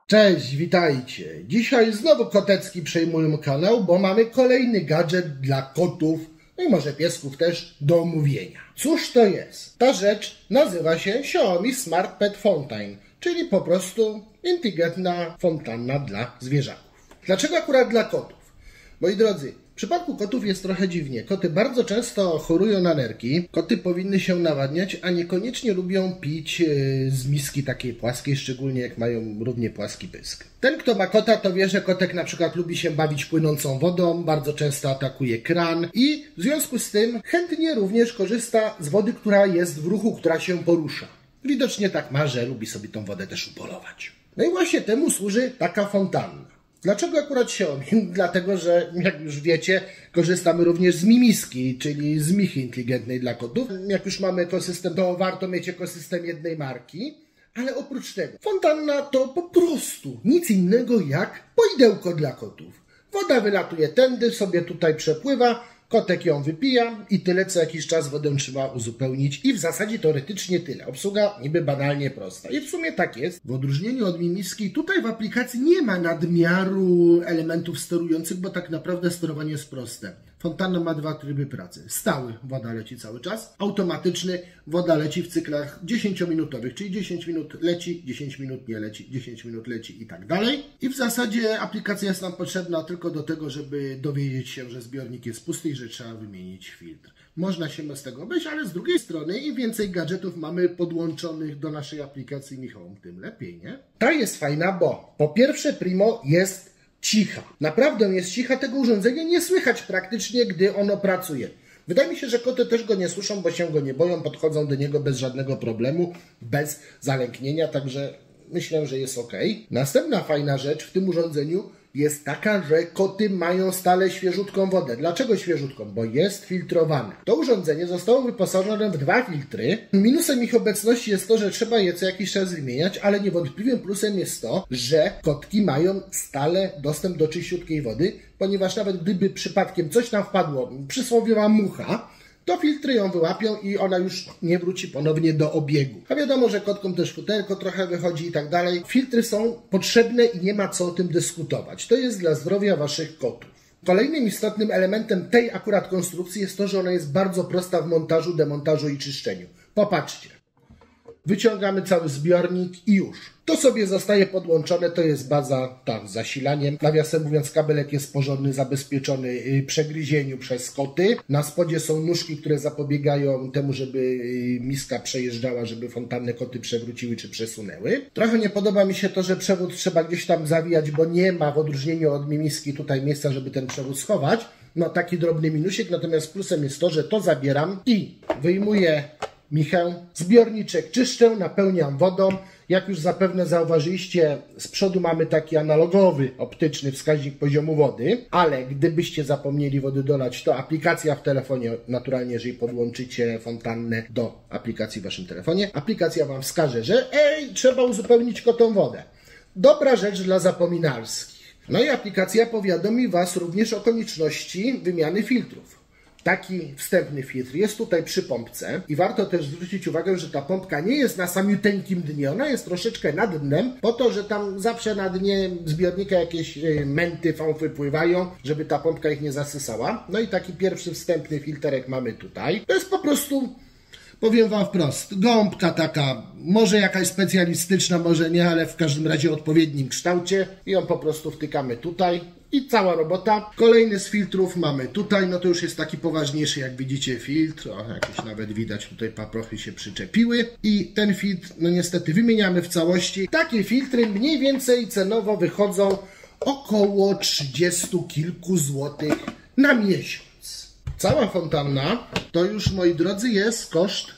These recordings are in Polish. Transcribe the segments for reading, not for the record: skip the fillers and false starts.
Cześć, witajcie. Dzisiaj znowu Kotecki przejmują kanał, bo mamy kolejny gadżet dla kotów, no i może piesków też, do omówienia. Cóż to jest? Ta rzecz nazywa się Xiaomi Smart Pet Fountain, czyli po prostu inteligentna fontanna dla zwierzaków. Dlaczego akurat dla kotów? Moi drodzy, w przypadku kotów jest trochę dziwnie. Koty bardzo często chorują na nerki. Koty powinny się nawadniać, a niekoniecznie lubią pić z miski takiej płaskiej, szczególnie jak mają równie płaski pysk. Ten, kto ma kota, to wie, że kotek na przykład lubi się bawić płynącą wodą, bardzo często atakuje kran i w związku z tym chętnie również korzysta z wody, która jest w ruchu, która się porusza. Widocznie tak ma, że lubi sobie tą wodę też upolować. No i właśnie temu służy taka fontanna. Dlaczego akurat Xiaomi? Dlatego, że jak już wiecie, korzystamy również z Mimiski, czyli z Michy inteligentnej dla kotów. Jak już mamy ekosystem, to warto mieć ekosystem jednej marki. Ale oprócz tego, fontanna to po prostu nic innego jak poidełko dla kotów. Woda wylatuje tędy, sobie tutaj przepływa, kotek ją wypija i tyle co jakiś czas wodę trzeba uzupełnić i w zasadzie teoretycznie tyle. Obsługa niby banalnie prosta i w sumie tak jest. W odróżnieniu od Mimiski tutaj w aplikacji nie ma nadmiaru elementów sterujących, bo tak naprawdę sterowanie jest proste. Fontanna ma dwa tryby pracy. Stały, woda leci cały czas. Automatyczny, woda leci w cyklach 10-minutowych, czyli 10 minut leci, 10 minut nie leci, 10 minut leci i tak dalej. I w zasadzie aplikacja jest nam potrzebna tylko do tego, żeby dowiedzieć się, że zbiornik jest pusty i że trzeba wymienić filtr. Można się bez tego obejść, ale z drugiej strony im więcej gadżetów mamy podłączonych do naszej aplikacji Mi Home, tym lepiej, nie? Ta jest fajna, bo po pierwsze primo jest cicha. Naprawdę jest cicha, tego urządzenia nie słychać praktycznie, gdy ono pracuje. Wydaje mi się, że koty też go nie słyszą, bo się go nie boją, podchodzą do niego bez żadnego problemu, bez zalęknienia, także myślę, że jest ok. Następna fajna rzecz w tym urządzeniu jest taka, że koty mają stale świeżutką wodę. Dlaczego świeżutką? Bo jest filtrowane. To urządzenie zostało wyposażone w dwa filtry. Minusem ich obecności jest to, że trzeba je co jakiś czas wymieniać, ale niewątpliwym plusem jest to, że kotki mają stale dostęp do czyściutkiej wody, ponieważ nawet gdyby przypadkiem coś tam wpadło, przysłowiowa mucha, to filtry ją wyłapią i ona już nie wróci ponownie do obiegu. A wiadomo, że kotkom też futerko trochę wychodzi i tak dalej. Filtry są potrzebne i nie ma co o tym dyskutować. To jest dla zdrowia waszych kotów. Kolejnym istotnym elementem tej akurat konstrukcji jest to, że ona jest bardzo prosta w montażu, demontażu i czyszczeniu. Popatrzcie. Wyciągamy cały zbiornik i już. To sobie zostaje podłączone, to jest baza z zasilaniem. Nawiasem mówiąc, kabelek jest porządny, zabezpieczony przegryzieniu przez koty. Na spodzie są nóżki, które zapobiegają temu, żeby miska przejeżdżała, żeby fontanny koty przewróciły czy przesunęły. Trochę nie podoba mi się to, że przewód trzeba gdzieś tam zawijać, bo nie ma w odróżnieniu od Mimiski tutaj miejsca, żeby ten przewód schować. No taki drobny minusik, natomiast plusem jest to, że to zabieram i wyjmuję Michę, zbiorniczek czyszczę, napełniam wodą. Jak już zapewne zauważyliście, z przodu mamy taki analogowy, optyczny wskaźnik poziomu wody, ale gdybyście zapomnieli wody dolać, to aplikacja w telefonie, naturalnie jeżeli podłączycie fontannę do aplikacji w waszym telefonie, aplikacja wam wskaże, że trzeba uzupełnić kotom wodę. Dobra rzecz dla zapominalskich. No i aplikacja powiadomi was również o konieczności wymiany filtrów. Taki wstępny filtr jest tutaj przy pompce i warto też zwrócić uwagę, że ta pompka nie jest na samiuteńkim dnie, ona jest troszeczkę nad dnem, po to, że tam zawsze na dnie zbiornika jakieś męty, fąfy pływają, żeby ta pompka ich nie zasysała. No i taki pierwszy wstępny filterek mamy tutaj. To jest po prostu, powiem wam wprost, gąbka taka, może jakaś specjalistyczna, może nie, ale w każdym razie o odpowiednim kształcie i ją po prostu wtykamy tutaj. I cała robota. Kolejny z filtrów mamy tutaj, no to już jest taki poważniejszy, jak widzicie, filtr. O, jakieś nawet widać, tutaj paprochy się przyczepiły. I ten filtr, no niestety, wymieniamy w całości. Takie filtry mniej więcej cenowo wychodzą około 30 kilku złotych na miesiąc. Cała fontanna to już, moi drodzy, jest koszt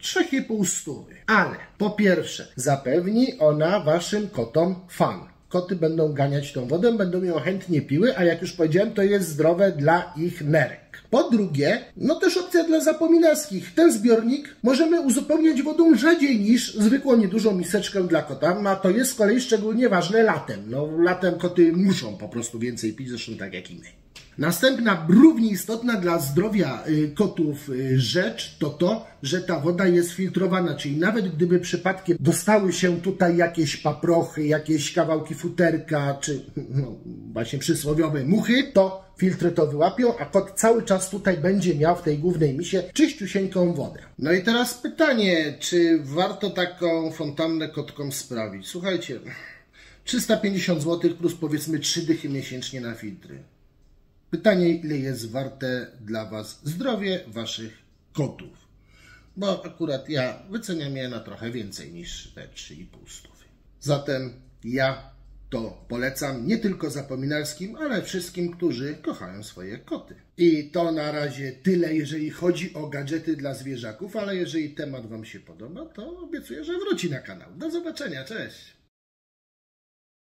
3,5 stówy. Ale po pierwsze, zapewni ona waszym kotom fan. Koty będą ganiać tą wodę, będą ją chętnie piły, a jak już powiedziałem, to jest zdrowe dla ich nerek. Po drugie, no też opcja dla zapominalskich. Ten zbiornik możemy uzupełniać wodą rzadziej niż zwykłą niedużą miseczkę dla kota, a to jest z kolei szczególnie ważne latem. No latem koty muszą po prostu więcej pić, zresztą tak jak i my. Następna, równie istotna dla zdrowia kotów rzecz to to, że ta woda jest filtrowana, czyli nawet gdyby przypadkiem dostały się tutaj jakieś paprochy, jakieś kawałki futerka, czy no, właśnie przysłowiowe muchy, to filtry to wyłapią, a kot cały czas tutaj będzie miał w tej głównej misie czyściusieńką wodę. No i teraz pytanie, czy warto taką fontannę kotkom sprawić? Słuchajcie, 350 zł plus powiedzmy 3 dychy miesięcznie na filtry. Pytanie, ile jest warte dla Was zdrowie Waszych kotów? Bo akurat ja wyceniam je na trochę więcej niż te 3,5 stówy. Zatem ja to polecam nie tylko zapominalskim, ale wszystkim, którzy kochają swoje koty. I to na razie tyle, jeżeli chodzi o gadżety dla zwierzaków, ale jeżeli temat Wam się podoba, to obiecuję, że wróci na kanał. Do zobaczenia, cześć!